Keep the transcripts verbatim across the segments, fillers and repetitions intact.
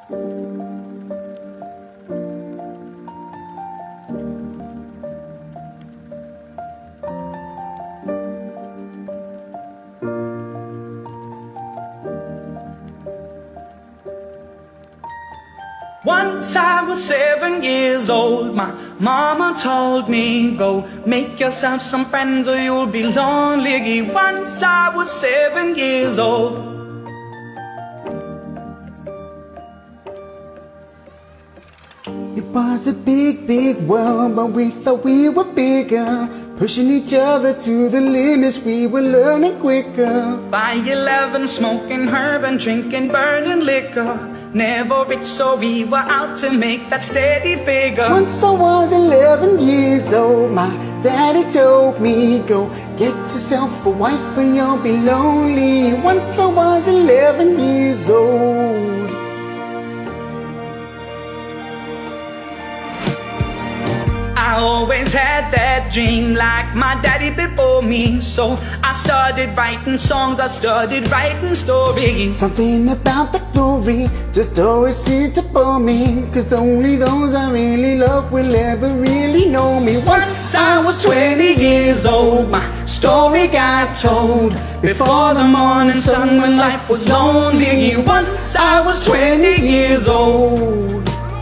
Once I was seven years old, my mama told me, go make yourself some friends or you'll be lonely. Once I was seven years old. It was a big, big world, but we thought we were bigger. Pushing each other to the limits, we were learning quicker. By eleven, smoking herb and drinking burning liquor. Never rich, so we were out to make that steady figure. Once I was eleven years old, my daddy told me, go get yourself a wife or you'll be lonely. Once I was eleven years old. I always had that dream like my daddy before me. So I started writing songs, I started writing stories. Something about the glory just always seemed to bore me, cause only those I really love will ever really know me. Once I was twenty years old, my story got told before the morning sun when life was lonely. Once I was twenty years old.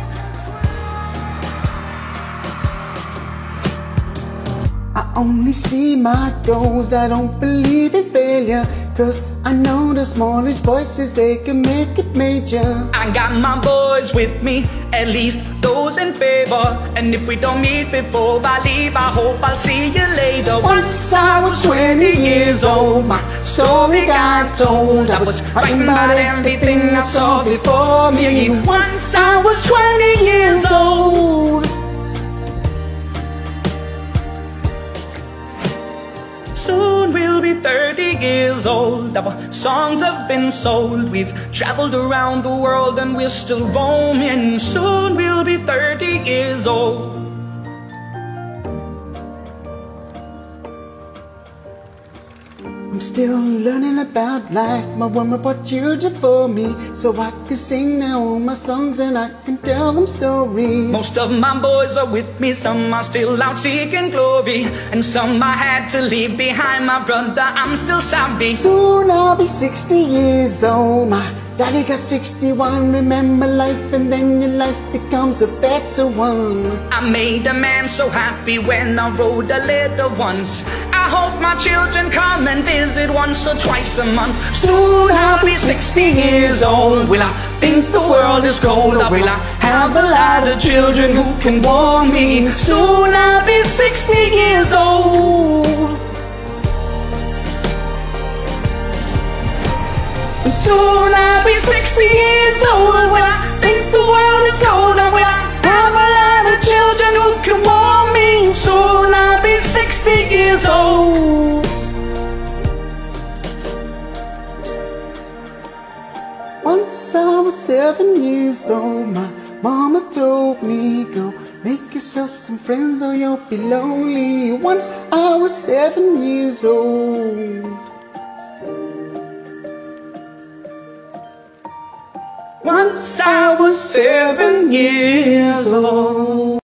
I only see my goals, I don't believe in failure, cause I know the smallest voices, they can make it major. I got my boys with me, at least those in favor. And if we don't meet before I leave, I hope I'll see you later. Once I was twenty years old, my story got told. I was writing about everything I saw before me. Once I was twenty years old. Soon we'll be thirty years old. Our songs have been sold. We've traveled around the world and we're still roaming. Soon we'll be thirty years old. I'm still learning about life. My woman brought children for me, so I can sing now all my songs and I can tell them stories. Most of my boys are with me, some are still out seeking glory, and some I had to leave behind. My brother, I'm still sorry. Soon I'll be sixty years old. My daddy got sixty-one. Remember life and then your life becomes a better one. I made a man so happy when I wrote a letter once. I hope my children come and visit once or twice a month. Soon I'll be sixty years old. Will I think the world is cold, or will I have a lot of children who can warm me? Soon I'll be sixty years old. And soon I'll be sixty years old. Will I think the world is cold, or will I have a lot of children who can warm me? Soon I'll be sixty years old. Once I was seven years old, my mama told me, go make yourself some friends or you'll be lonely. Once I was seven years old. Once I was seven years old.